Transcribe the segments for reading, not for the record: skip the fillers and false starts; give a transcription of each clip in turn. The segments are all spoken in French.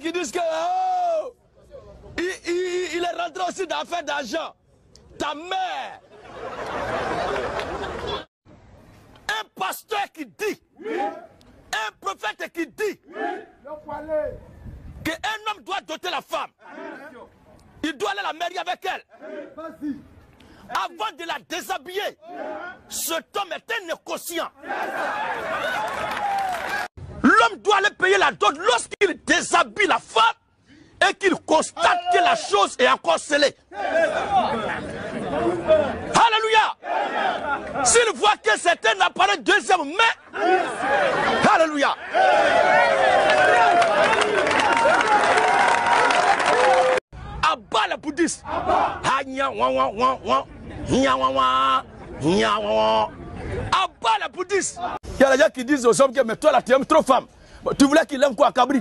qui disent que oh, il est rentré aussi dans l'affaire d'argent. Ta mère. Un pasteur qui dit, un prophète qui dit qu'un homme doit doter la femme. Il doit aller la marier avec elle. Avant de la déshabiller, cet homme est un inconscient. L'homme doit aller payer la dot lorsqu'il déshabille la femme et qu'il constate que la chose est encore scellée. Alléluia. S'il voit que c'est un appareil deuxième main, alléluia. Abat les bouddhistes. Abat les bouddhistes. Il y a des gens qui disent aux hommes que mais toi là tu aimes trop femme. Tu voulais qu'il aime quoi, Cabri?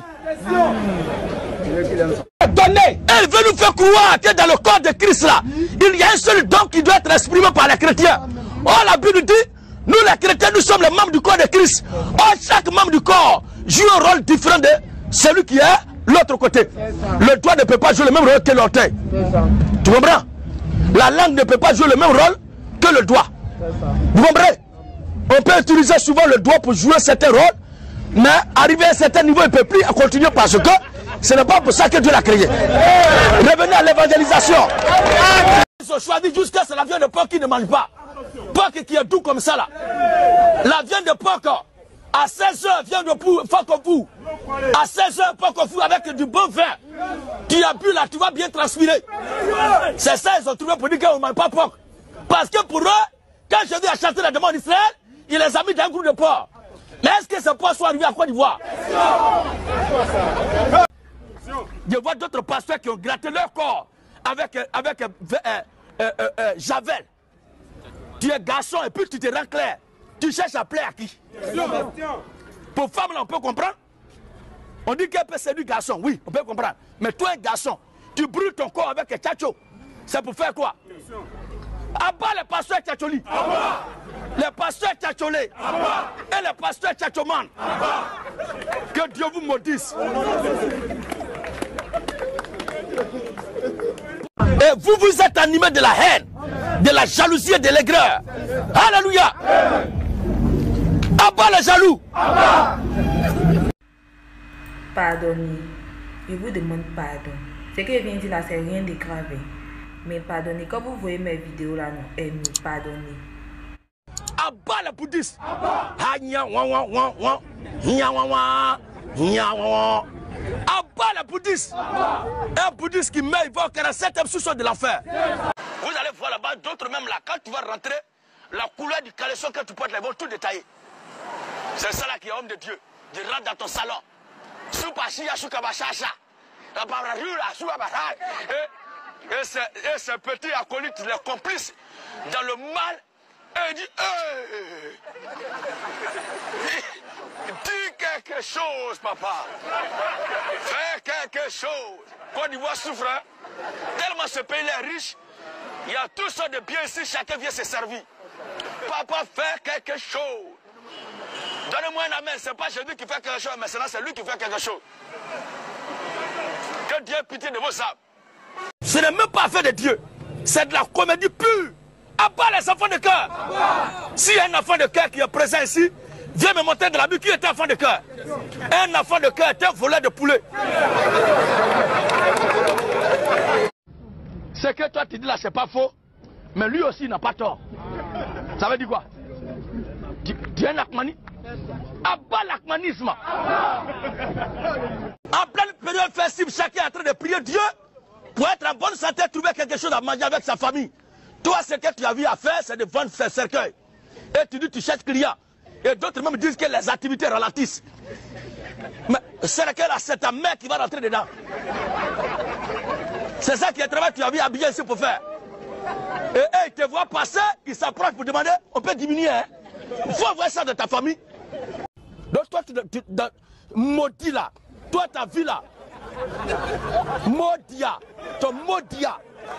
Elle veut nous faire croire que dans le corps de Christ là, il y a un seul don qui doit être exprimé par les chrétiens. Oh, la Bible dit, nous les chrétiens, nous sommes les membres du corps de Christ. Oh, chaque membre du corps joue un rôle différent de celui qui est l'autre côté. Le doigt ne peut pas jouer le même rôle que l'orteil. Tu comprends? La langue ne peut pas jouer le même rôle que le doigt. Vous comprenez? On peut utiliser souvent le doigt pour jouer certains rôles, mais arrivé à un certain niveau, il ne peut plus continuer parce que ce n'est pas pour ça que Dieu l'a créé. Revenez à l'évangélisation. Ils ont choisi jusqu'à ce la viande de porc qui ne mange pas. Porc qui est doux comme ça là. La viande de porc, à 16h, viande de porc au fou. À 16h, porc au fou avec du bon vin. Tu as bu là, tu vas bien transpirer. C'est ça, ils ont trouvé pour dire qu'on ne mange pas porc. Parce que pour eux, quand je vais acheter la demande d'Israël, il les a mis dans un groupe de porc. Mais est-ce que ces porcs sont arrivés à Côte d'Ivoire? Je vois d'autres pasteurs qui ont gratté leur corps avec Javel. Tu es garçon et puis tu te rends clair. Tu cherches à plaire à qui? Pour femme, là, on peut comprendre. On dit qu'elle peut séduire garçon, oui, on peut comprendre. Mais toi, un garçon, tu brûles ton corps avec un tchatcho. C'est pour faire quoi? Abat les pasteurs tchatcholi. Les pasteurs tchatcholés. Et les pasteurs tchatchoman. Que Dieu vous maudisse. Et vous, vous êtes animés de la haine, de la jalousie et de l'aigreur. Alléluia. Abat les jaloux. Pardonnez. Je vous demande pardon. Ce que je viens de dire là, c'est rien de grave. Mais pardonnez. Quand vous voyez mes vidéos là, non, aimez, pardonnez. Abat les bouddhistes. Abat les bouddhistes. Un bouddhiste qui meurt, il va au 47e sous-sol de l'enfer. Vous allez voir là-bas, d'autres même là, quand tu vas rentrer, la couleur du caleçon que tu portes là, ils vont tout détailler. C'est ça là qui est homme de Dieu. Tu rentres dans ton salon. Et ces petits acolytes, les complices, dans le mal, et il dit dis quelque chose, papa. Fais quelque chose. Côte d'Ivoire souffre, hein? Tellement ce pays est riche, il y a toutes sortes de biens ici, chacun vient se servir. Papa, fais quelque chose. Donnez-moi un amen, c'est pas Jésus qui fait quelque chose, mais c'est lui qui fait quelque chose. Que Dieu ait pitié de vos âmes. Ce n'est même pas fait de Dieu, c'est de la comédie pure. Abat les enfants de cœur. S'il y a un enfant de cœur qui est présent ici, viens me montrer de la Bible qui est un enfant de cœur. Un enfant de cœur est un voleur de poulet. Ce que toi tu dis là, c'est pas faux, mais lui aussi n'a pas tort. Ça veut dire quoi? Dieu est l'Akmani. Abat l'Akmanisme. En pleine période festive, chacun est en train de prier Dieu pour être en bonne santé, trouver quelque chose à manger avec sa famille. Toi, ce que tu as vu à faire, c'est de vendre ces cercueils. Et tu dis, tu cherches client. Et d'autres même disent que les activités ralentissent. Mais cercueil là, c'est ta mère qui va rentrer dedans. C'est ça qui est le travail que tu as vu habillé ici pour faire. Et ils te voient passer, ils s'approchent pour demander, on peut diminuer, hein? Il faut avoir ça de ta famille. Donc toi, tu maudis là. Toi, ta vie là. Maudia. Ton maudia.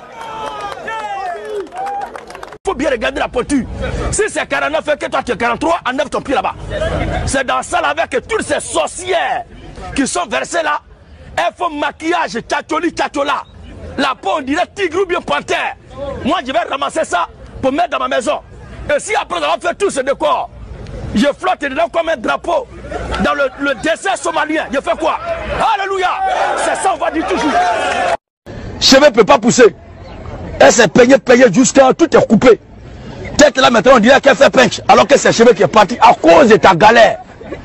Il faut bien regarder la pointure. Si c'est 49 et que toi tu es 43, enlève ton pied là-bas. C'est dans ça là avec toutes ces sorcières qui sont versées là Un faux maquillage, tchatcholi, tchatchola. La peau, on dirait tigre ou bien panthère. Moi, je vais ramasser ça pour mettre dans ma maison. Et si après avoir fait tout ce décor, je flotte dedans comme un drapeau dans le désert somalien, je fais quoi? Alléluia! C'est ça, on va dire toujours. Cheveux ne peut pas pousser. Elle s'est peignée jusqu'à tout est coupé. Peut-être là maintenant on dirait qu'elle fait pinch, alors que c'est cheveux qui est parti à cause de ta galère.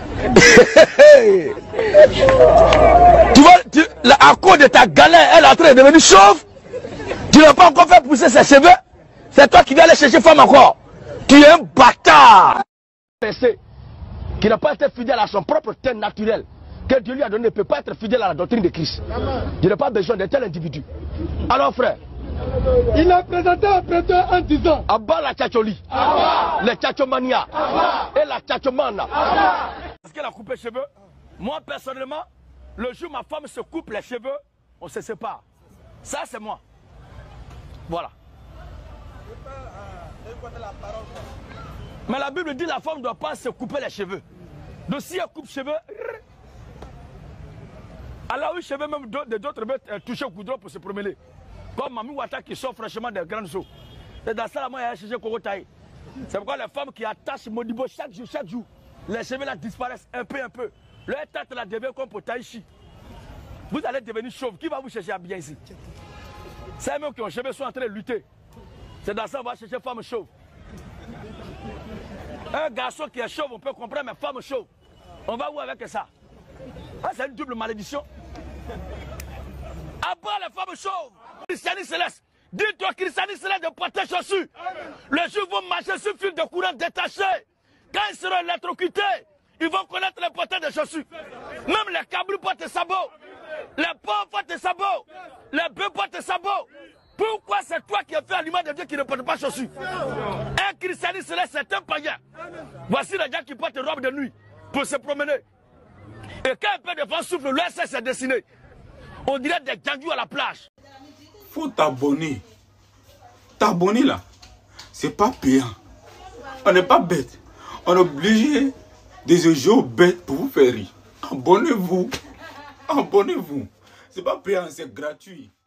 Tu vois, à cause de ta galère, elle est en train de devenir chauve. Tu n'as pas encore fait pousser ses cheveux. C'est toi qui viens aller chercher femme encore. Tu es un bâtard. Qui n'a pas été fidèle à son propre thème naturel que Dieu lui a donné, ne peut pas être fidèle à la doctrine de Christ. Je n'ai pas besoin de tel individu. Alors frère, il a présenté un prêteur en disant Abba la tchatcholi, le tchatchomania et la tchatchomana. Parce qu'elle a coupé les cheveux. Moi personnellement, le jour où ma femme se coupe les cheveux, on se sépare. Ça c'est moi. Voilà. Mais la Bible dit que la femme ne doit pas se couper les cheveux. Donc si elle coupe les cheveux, alors oui, cheveux même d'autres veulent toucher au goudron pour se promener. Comme Mami Ouattara qui sort franchement des grandes eaux. C'est dans ça, moi, il y a cherché Kokotaï. C'est pourquoi les femmes qui attachent Modibo chaque jour, les cheveux là disparaissent un peu. Leur tête là devient comme pour Taïchi. Vous allez devenir chauve. Qui va vous chercher à bien ici? C'est eux qui ont les cheveux sont en train de lutter. C'est dans ça, on va chercher femme chauve. Un garçon qui est chauve, on peut comprendre, mais femme chauve. On va où avec ça? Ah, c'est une double malédiction. À part les femmes chauves, Christianisme céleste. Dis-toi, Christianisme céleste de porter chaussures. Les Juifs vont marcher sur fil de courant détaché. Quand ils seront électrocutés, ils vont connaître l'importance des chaussures. Même les cabrits portent des sabots. Les pauvres portent des sabots. Les bœufs portent des sabots. Pourquoi c'est toi qui as fait l'image de Dieu qui ne porte pas chaussures? Un christianisme céleste, c'est un païen. Voici les gens qui portent des robes de nuit pour se promener. Et quand un peu de vent souffle, l'USS est dessiné. On dirait des gangus à la plage. Faut t'abonner. T'abonner là, c'est pas payant. On n'est pas bête. On est obligé de se jouer aux bêtes pour vous faire rire. Abonnez-vous. Abonnez-vous. C'est pas payant, c'est gratuit.